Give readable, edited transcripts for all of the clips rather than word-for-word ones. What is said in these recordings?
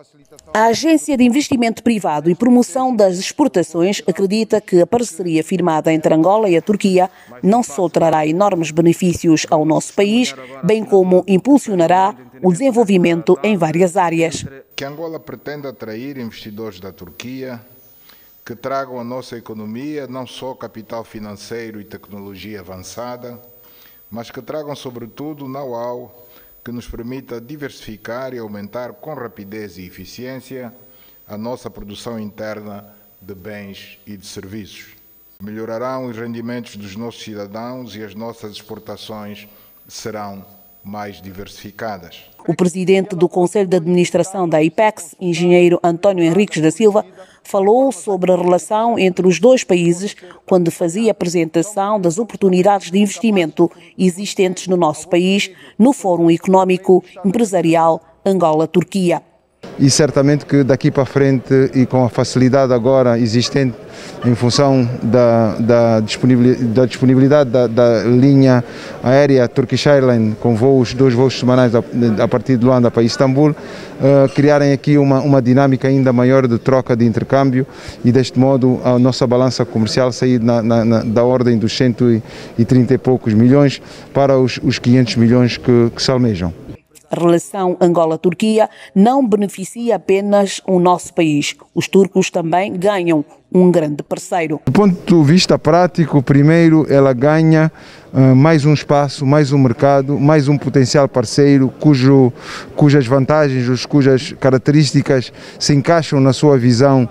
A Agência de Investimento Privado e Promoção das Exportações acredita que a parceria firmada entre Angola e a Turquia não só trará enormes benefícios ao nosso país, bem como impulsionará o desenvolvimento em várias áreas. Que Angola pretende atrair investidores da Turquia que tragam à nossa economia não só capital financeiro e tecnologia avançada, mas que tragam sobretudo know-how que nos permita diversificar e aumentar com rapidez e eficiência a nossa produção interna de bens e de serviços. Melhorarão os rendimentos dos nossos cidadãos e as nossas exportações serão mais diversificadas. O presidente do Conselho de Administração da IPEX, engenheiro António Henriques da Silva, falou sobre a relação entre os dois países quando fazia a apresentação das oportunidades de investimento existentes no nosso país no Fórum Económico Empresarial Angola-Turquia. E certamente que daqui para frente e com a facilidade agora existente em função da disponibilidade da linha aérea Turkish Airlines com dois voos semanais a partir de Luanda para Istambul, criarem aqui uma dinâmica ainda maior de troca de intercâmbio e deste modo a nossa balança comercial sair da ordem dos 130 e poucos milhões para os 500 milhões que se almejam. A relação Angola-Turquia não beneficia apenas o nosso país. Os turcos também ganham um grande parceiro. Do ponto de vista prático, primeiro ela ganha mais um espaço, mais um mercado, mais um potencial parceiro cujas vantagens, cujas características se encaixam na sua visão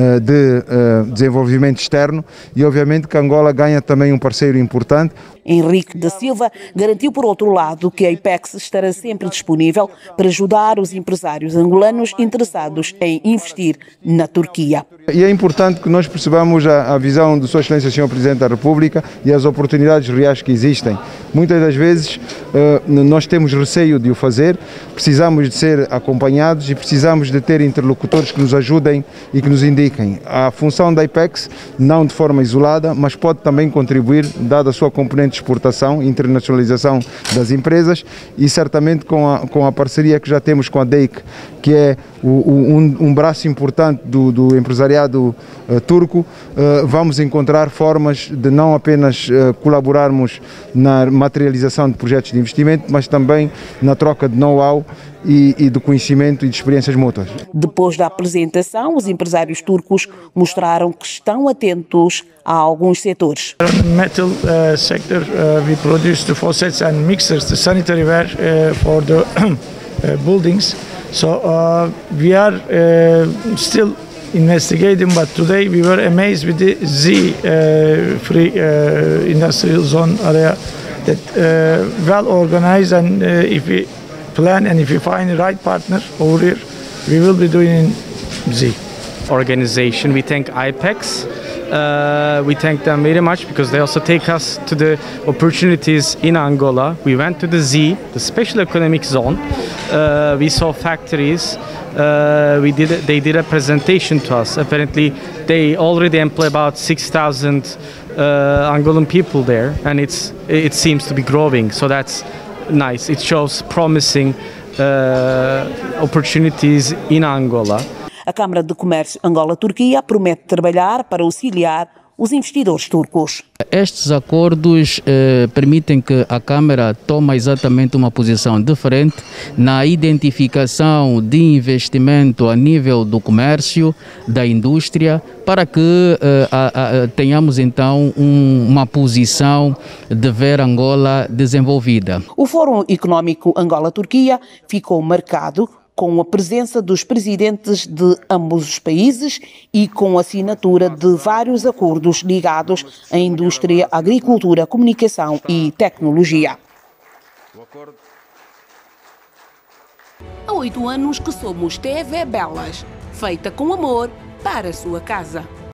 de desenvolvimento externo e obviamente que Angola ganha também um parceiro importante. Henrique da Silva garantiu, por outro lado, que a IPEX estará sempre disponível para ajudar os empresários angolanos interessados em investir na Turquia. E é importante que nós percebamos a visão de Sua Excelência Sr. Presidente da República e as oportunidades reais que existem. Muitas das vezes nós temos receio de o fazer, precisamos de ser acompanhados e precisamos de ter interlocutores que nos ajudem e que nos indiquem. A função da IPEX, não de forma isolada, mas pode também contribuir, dada a sua componente de exportação e internacionalização das empresas e certamente com a parceria que já temos com a DEIC, que é um braço importante do empresariado turco, vamos encontrar formas de não apenas colaborarmos na materialização de projetos de investimento, mas também na troca de know-how e de conhecimento e de experiências mútuas. Depois da apresentação, os empresários turcos mostraram que estão atentos a alguns setores. In the metal sector, we produce the faucets and mixers, the sanitary ware for the buildings. So we are still investigating, but today we were amazed with the Z free industrial zone area that well organized, and if we plan and if we find the right partner over here, we will be doing in Z. Organization, we thank IPEX. We thank them very much because they also take us to the opportunities in Angola. We went to the Z, the special economic zone. We saw factories. They did a presentation to us. Apparently, they already employ about 6,000 Angolan people there, and it seems to be growing. So that's nice. It shows promising opportunities in Angola. A Câmara de Comércio Angola-Turquia promete trabalhar para auxiliar os investidores turcos. Estes acordos permitem que a Câmara tome exatamente uma posição diferente na identificação de investimento a nível do comércio, da indústria, para que tenhamos então uma posição de ver Angola desenvolvida. O Fórum Económico Angola-Turquia ficou marcado com a presença dos presidentes de ambos os países e com a assinatura de vários acordos ligados à indústria, agricultura, comunicação e tecnologia. Há 8 anos que somos TV Belas, feita com amor para a sua casa.